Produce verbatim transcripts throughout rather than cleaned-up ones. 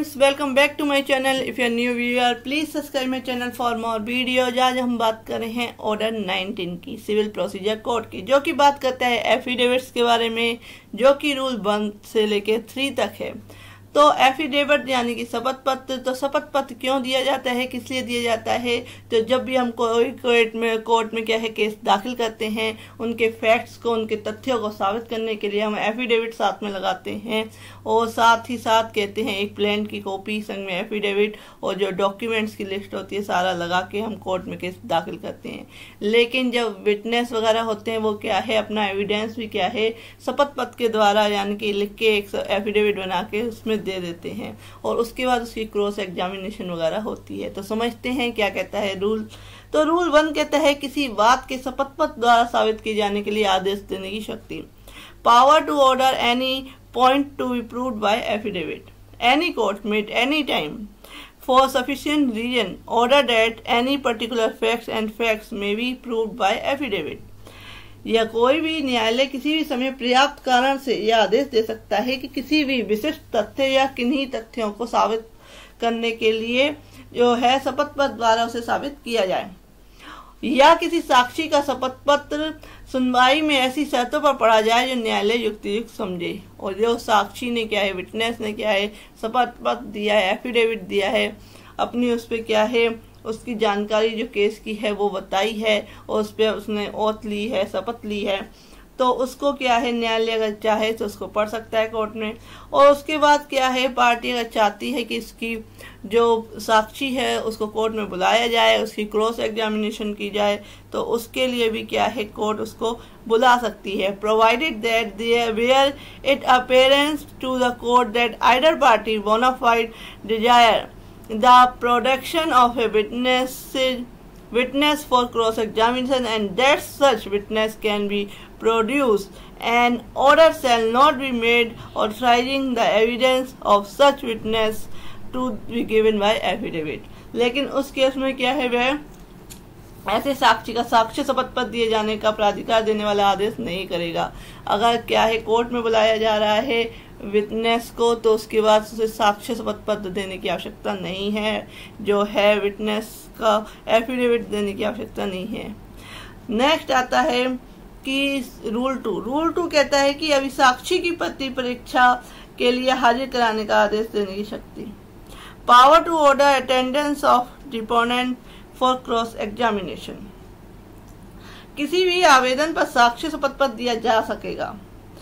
Friends, welcome back to my channel. If you are new viewer please subscribe my channel for more videos. आज हम बात कर रहे हैं ऑर्डर नाइनटीन की, सिविल प्रोसीजर कोड की, जो कि बात करता है एफिडेविट्स के बारे में, जो कि रूल वन से लेके थ्री तक है। तो एफिडेविट यानी कि शपथ पत्र। तो शपथ पत्र क्यों दिया जाता है, किस लिए दिया जाता है? तो जब भी हम कोई कोर्ट में कोर्ट में क्या है केस दाखिल करते हैं, उनके फैक्ट्स को, उनके तथ्यों को साबित करने के लिए हम एफिडेविट साथ में लगाते हैं। और साथ ही साथ कहते हैं एक प्लान की कॉपी संग में एफिडेविट और जो डॉक्यूमेंट्स की लिस्ट होती है सारा लगा के हम कोर्ट में केस दाखिल करते हैं। लेकिन जब विटनेस वगैरह होते हैं वो क्या है, अपना एविडेंस भी क्या है शपथ पत्र के द्वारा यानी कि लिख के एक एफिडेविट बना के उसमें दे देते हैं और उसके बाद उसकी क्रॉस एग्जामिनेशन वगैरह होती है। तो समझते हैं क्या कहता है रूल। तो रूल वन कहता है किसी बात के शपथ पत्र द्वारा साबित किए जाने के लिए आदेश देने की शक्ति। Power to order any point to be proved by affidavit. Any court may at any time for sufficient reason order that any particular facts and facts may be proved by affidavit. या कोई भी न्यायालय किसी भी समय पर्याप्त कारण से यह आदेश दे सकता है कि किसी भी विशिष्ट तथ्य या किन्हीं तथ्यों को साबित करने के लिए जो है शपथ पत्र द्वारा उसे साबित किया जाए, या किसी साक्षी का शपथ पत्र सुनवाई में ऐसी शर्तों पर पढ़ा जाए जो न्यायालय युक्तियुक्त समझे। और जो साक्षी ने क्या है, विटनेस ने क्या है शपथ पत्र दिया है, एफिडेविट दिया है, अपनी उस पर क्या है उसकी जानकारी जो केस की है वो बताई है और उस पर उसने ओथ ली है, शपथ ली है, तो उसको क्या है न्यायालय अगर चाहे तो उसको पढ़ सकता है कोर्ट में। और उसके बाद क्या है पार्टी अगर चाहती है कि इसकी जो साक्षी है उसको कोर्ट में बुलाया जाए, उसकी क्रॉस एग्जामिनेशन की जाए, तो उसके लिए भी क्या है कोर्ट उसको बुला सकती है, provided that where it appearance to the court that either party bona fide desire the production of a witness witness for cross examination and that such witness can be produced. An order shall not be made authorizing the evidence of such witness to be given by affidavit. लेकिन उस case में क्या है वह ऐसे साक्षी का साक्ष्य शपथ पत्र दिए जाने का प्राधिकार देने वाला आदेश नहीं करेगा। अगर क्या है कोर्ट में बुलाया जा रहा है विटनेस को तो उसके बाद उसे साक्ष्य शपथ पत्र देने की आवश्यकता नहीं है, जो है विटनेस का एफिडेविट देने की आवश्यकता नहीं है। नेक्स्ट आता है कि रूल टू। रूल टू कहता है कि अभी साक्षी की पति परीक्षा के लिए हाजिर कराने का आदेश देने की शक्ति। Power to order attendance of deponent for cross examination. किसी भी आवेदन पर साक्ष्य शपथ पत्र दिया जा सकेगा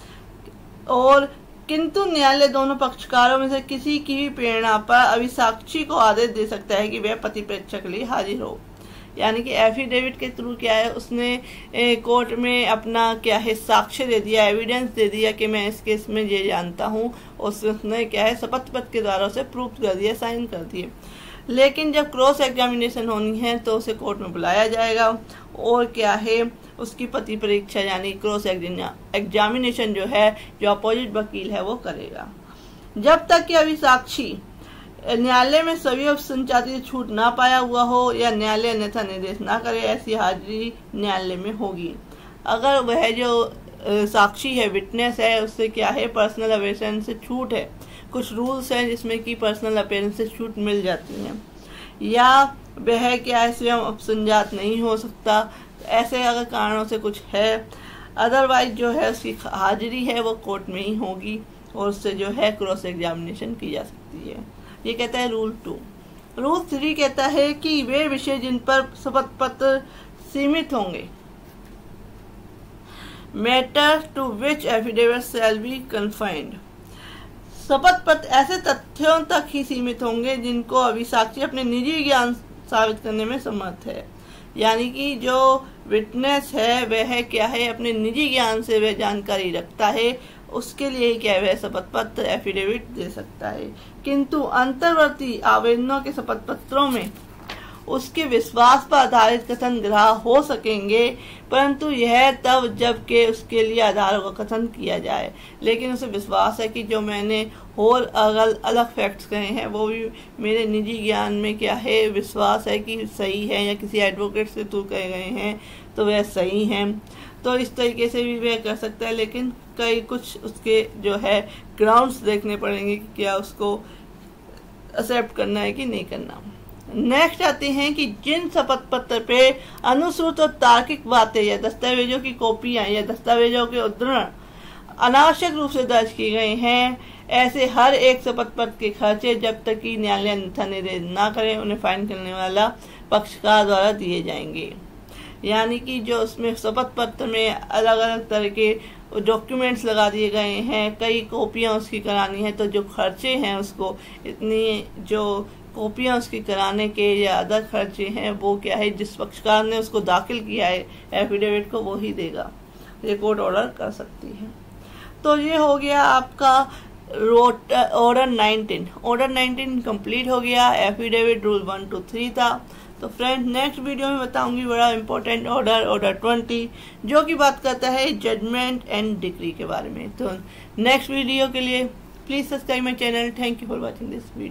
और किंतु न्यायालय दोनों पक्षकारों में से किसी की भी प्रेरणा पर अभी साक्षी को आदेश दे सकता है कि वह पति परीक्षा के लिए हाजिर हो। यानी कि एफिडेविट के थ्रू क्या है उसने ए, कोर्ट में अपना क्या है साक्ष्य दे दिया, एविडेंस दे दिया कि मैं इस केस में ये जानता हूँ, उसने क्या है शपथ पत्र के द्वारा उसे प्रूव कर दिया, साइन कर दिए। लेकिन जब क्रॉस एग्जामिनेशन होनी है तो उसे कोर्ट में बुलाया जाएगा और क्या है उसकी पति परीक्षा यानी क्रॉस एग्जामिनेशन जो है जो अपोजिट वकील है वो करेगा। जब तक कि अभी साक्षी न्यायालय में सभी संचाती छूट ना पाया हुआ हो या न्यायालय अन्यथा निर्देश ना करे, ऐसी हाजिरी न्यायालय में होगी। अगर वह जो साक्षी है, विटनेस है, उससे क्या है पर्सनल अपेयरेंस से छूट है, कुछ रूल्स हैं जिसमें कि पर्सनल अपेयरेंस से छूट मिल जाती है, या वह क्या है स्वयं अपसंजात नहीं हो सकता, ऐसे अगर कारणों से कुछ है, अदरवाइज जो है उसकी हाजिरी है वो कोर्ट में ही होगी और उससे जो है क्रॉस एग्जामिनेशन की जा सकती है। ये कहता है रूल टू। रूल थ्री कहता है कि वे विषय जिन पर शपथ पत्र सीमित होंगे, matter to which affidavit shall be confined. शपथ पत्र ऐसे तथ्यों तक ही सीमित होंगे जिनको अभी साक्षी अपने निजी ज्ञान साबित करने में समर्थ है। यानी कि जो विटनेस है वह क्या है अपने निजी ज्ञान से वह जानकारी रखता है, उसके लिए क्या वह शपथ पत्र एफिडेविट दे सकता है। किंतु अंतर्वर्ती आवेदनों के शपथ पत्रों में उसके विश्वास पर आधारित कथन ग्राह्य हो सकेंगे, परंतु यह तब जबकि उसके लिए आधारों का कथन किया जाए। लेकिन उसे विश्वास है कि जो मैंने और अगल अलग फैक्ट्स कहे हैं वो भी मेरे निजी ज्ञान में क्या है विश्वास है कि सही है, या किसी एडवोकेट से थ्रू कहे गए हैं तो वह सही हैं, तो इस तरीके से भी वह कर सकता है। लेकिन कई कुछ उसके जो है ग्राउंड्स देखने पड़ेंगे कि क्या उसको एक्सेप्ट करना है कि नहीं करना। नेक्स्ट आते हैं कि जिन शपथ पत्र पे अनुश्रुत और तार्किक बातें या दस्तावेजों की कॉपियां या दस्तावेजों के उद्धरण अनावश्यक रूप से दर्ज किए गए हैं, ऐसे हर एक शपथ पत्र के खर्चे जब तक कि न्यायालय अन्यथा निर्देश न करे उन्हें फाइन करने वाला पक्षकार द्वारा दिए जाएंगे। यानी कि जो उसमें शपथ पत्र में अलग अलग तरह के डॉक्यूमेंट्स लगा दिए गए हैं, कई कॉपियां उसकी करानी है, तो जो खर्चे हैं उसको इतनी जो कॉपियां उसकी कराने के या अदर खर्चे हैं वो क्या है, जिस पक्षकार ने उसको दाखिल किया है एफिडेविट को वो ही देगा, ये कोर्ट ऑर्डर कर सकती है। तो ये हो गया आपका order nineteen. Order nineteen complete हो गया। Affidavit rule one two three था। तो फ्रेंड्स नेक्स्ट वीडियो में बताऊंगी बड़ा इंपॉर्टेंट ऑर्डर ऑर्डर ट्वेंटी, जो कि बात करता है जजमेंट एंड डिक्री के बारे में। तो नेक्स्ट वीडियो के लिए please subscribe my channel. Thank you for watching this video.